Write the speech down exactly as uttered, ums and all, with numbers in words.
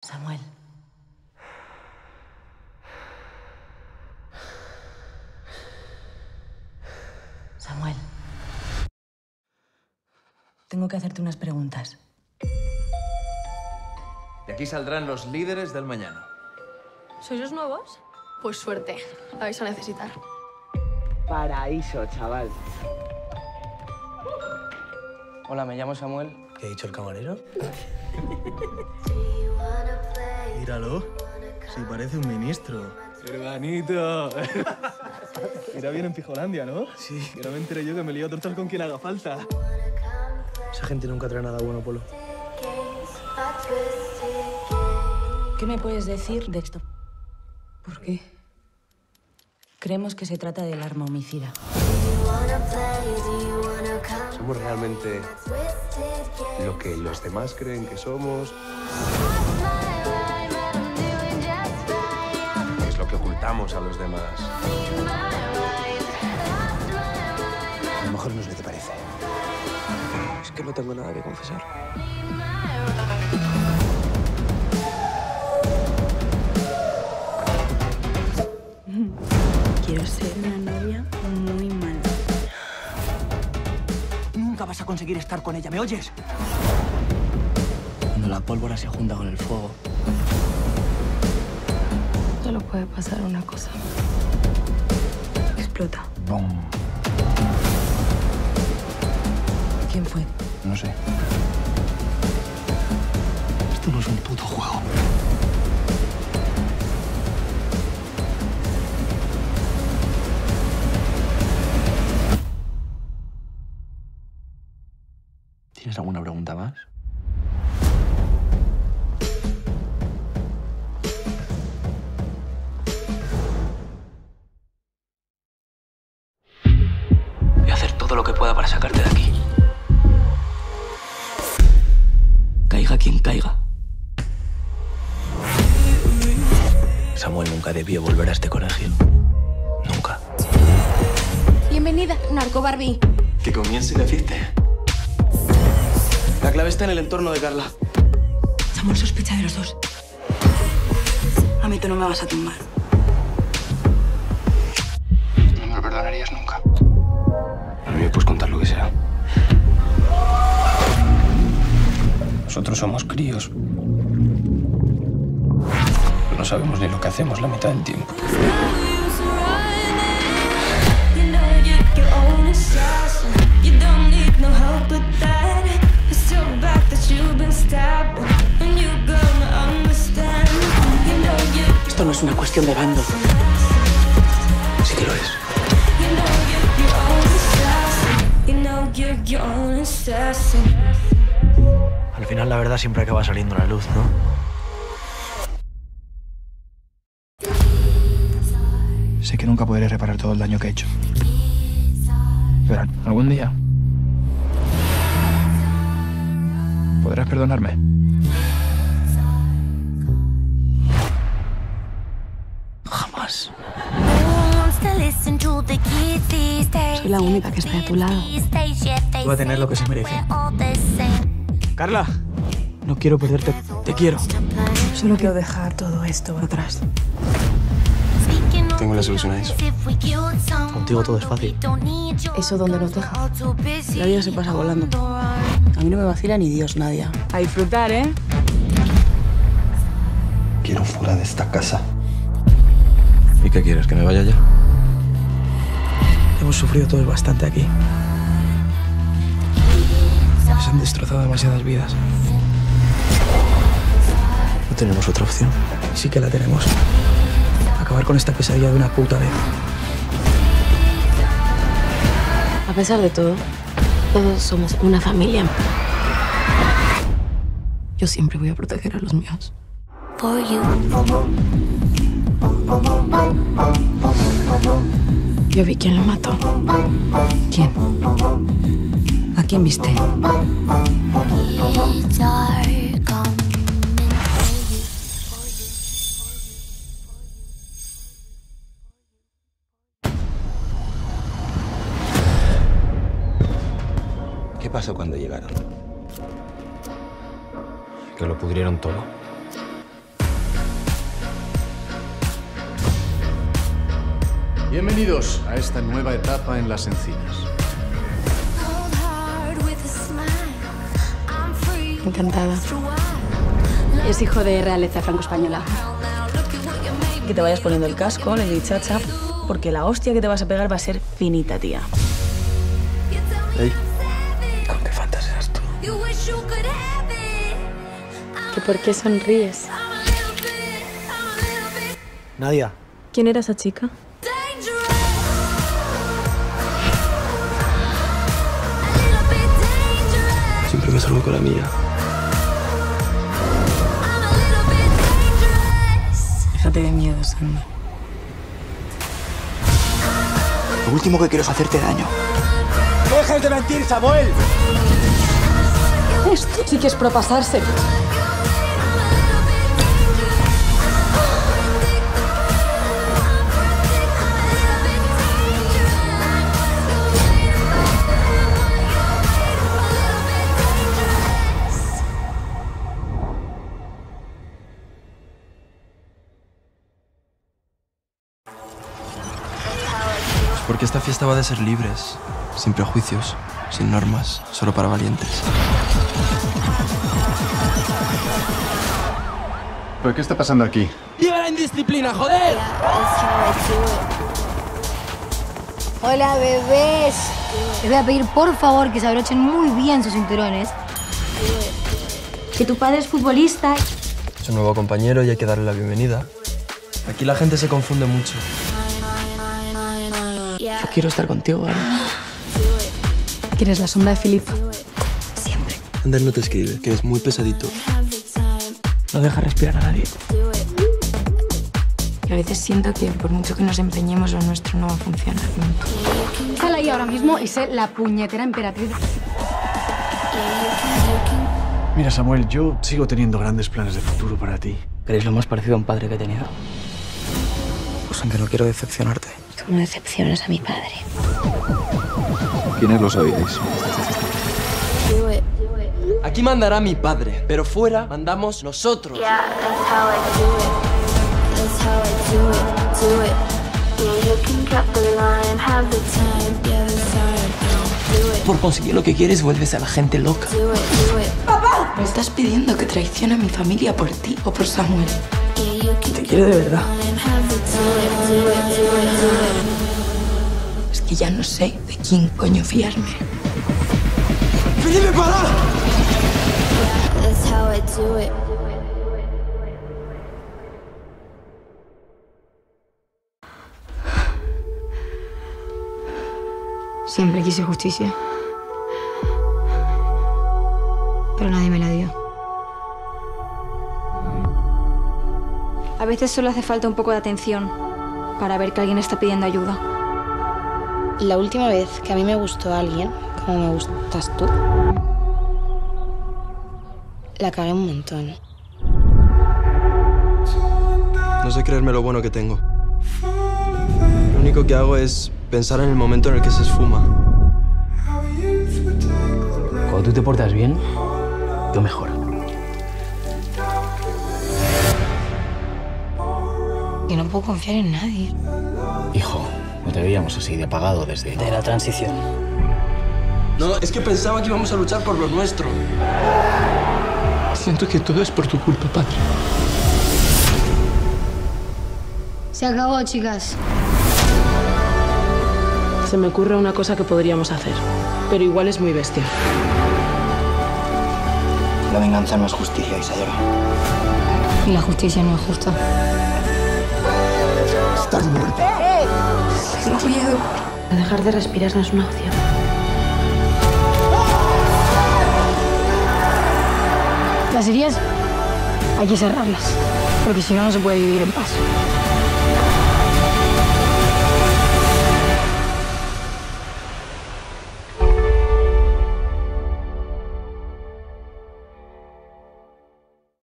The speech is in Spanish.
Samuel. Samuel. Tengo que hacerte unas preguntas. De aquí saldrán los líderes del mañana. ¿Sois los nuevos? Pues suerte, la vais a necesitar. Paraíso, chaval. Hola, me llamo Samuel. ¿Qué ha dicho el camarero? Míralo. Sí, parece un ministro. Hermanito. Mira bien en Pijolandia, ¿no? Sí. Que no me enteré yo que me lío a tortal con quien haga falta. Esa gente nunca trae nada bueno, Polo. ¿Qué me puedes decir de esto? ¿Por qué? Creemos que se trata del arma homicida. ¿Somos realmente lo que los demás creen que somos? ¿Qué es lo que ocultamos a los demás? A lo mejor no es lo que parece. Es que no tengo nada que confesar. Quiero ser una novia muy mala. Nunca vas a conseguir estar con ella, ¿me oyes? Cuando la pólvora se junta con el fuego. Solo puede pasar una cosa. Explota. ¡Bum! ¿Quién fue? No sé. Esto no es un puto juego. ¿Tienes alguna pregunta más? Voy a hacer todo lo que pueda para sacarte de aquí. Caiga quien caiga. Samuel nunca debió volver a este colegio. Nunca. Bienvenida, Narco Barbie. Que comience la fiesta. La clave está en el entorno de Carla. Samuel sospecha de los dos. A mí tú no me vas a tumbar. No me lo perdonarías nunca. A mí me puedes contar lo que sea. Nosotros somos críos. No sabemos ni lo que hacemos la mitad del tiempo. Esto no es una cuestión de bando. Sí que lo es. Al final la verdad siempre acaba saliendo a la luz, ¿no? Sé que nunca podré reparar todo el daño que he hecho. Pero algún día podrás perdonarme. Jamás. Soy la única que está de tu lado. Va a tener lo que se merece. Carla, no quiero perderte. Te quiero. Solo quiero dejar todo esto atrás. Tengo la solución a eso. Contigo todo es fácil. ¿Eso dónde nos deja? La vida se pasa volando. A mí no me vacila ni Dios, Nadia. A disfrutar, ¿eh? Quiero fuera de esta casa. ¿Y qué quieres? ¿Que me vaya ya? Hemos sufrido todos bastante aquí. Se han destrozado demasiadas vidas. No tenemos otra opción. Sí que la tenemos. Acabar con esta pesadilla de una puta vez. A pesar de todo, todos somos una familia. Yo siempre voy a proteger a los míos. Yo vi quién lo mató. ¿Quién? ¿A quién viste? ¿Qué pasó cuando llegaron? Que lo pudrieron todo. Bienvenidos a esta nueva etapa en las encinas. Encantada. Es hijo de realeza franco-española. Que te vayas poniendo el casco, Lady Chacha, porque la hostia que te vas a pegar va a ser finita, tía. Ey, ¿con qué fantaseas tú? ¿Que por qué sonríes? Nadia. ¿Quién era esa chica? Siempre me salgo con la mía. Déjate de miedo, Sandy. Lo último que quiero es hacerte daño. ¡No dejes de mentir, Samuel! Esto sí que es propasarse. Porque esta fiesta va de ser libres, sin prejuicios, sin normas, solo para valientes. ¿Pero qué está pasando aquí? ¡Viva la indisciplina, joder! Hola, bebés. Les voy a pedir, por favor, que se abrochen muy bien sus cinturones. Que tu padre es futbolista. Es un nuevo compañero y hay que darle la bienvenida. Aquí la gente se confunde mucho. Yo quiero estar contigo, ¿vale? ¿Quieres la sombra de Philip? Siempre. Ander no te escribe, que es muy pesadito. No deja respirar a nadie. Y a veces siento que por mucho que nos empeñemos, lo nuestro no va a funcionar nunca. Sal ahí ahora mismo y sé la puñetera emperatriz. Mira, Samuel, yo sigo teniendo grandes planes de futuro para ti. ¿Eres lo más parecido a un padre que he tenido? Pues aunque no quiero decepcionarte. ¿Cómo decepcionas a mi padre? ¿Quiénes lo sabíais? Aquí mandará mi padre, pero fuera mandamos nosotros. Por conseguir lo que quieres, vuelves a la gente loca. ¡Papá! ¿Me estás pidiendo que traicione a mi familia por ti o por Samuel? Te quiero de verdad. Es que ya no sé de quién coño fiarme. ¡Felipe, para! Siempre quise justicia. Pero nadie me la dio. A veces solo hace falta un poco de atención para ver que alguien está pidiendo ayuda. La última vez que a mí me gustó alguien, como me gustas tú, la cagué un montón. No sé creerme lo bueno que tengo. Lo único que hago es pensar en el momento en el que se esfuma. Cuando tú te portas bien, yo mejoro. Que no puedo confiar en nadie. Hijo, no te veíamos así de apagado desde... De la transición. No, es que pensaba que íbamos a luchar por lo nuestro. Siento que todo es por tu culpa, padre. Se acabó, chicas. Se me ocurre una cosa que podríamos hacer, pero igual es muy bestia. La venganza no es justicia, Isadora. Y la justicia no es justa. Estás muerta. No puedo. Dejar de respirar no es una opción. Las heridas hay que cerrarlas, porque si no, no se puede vivir en paz.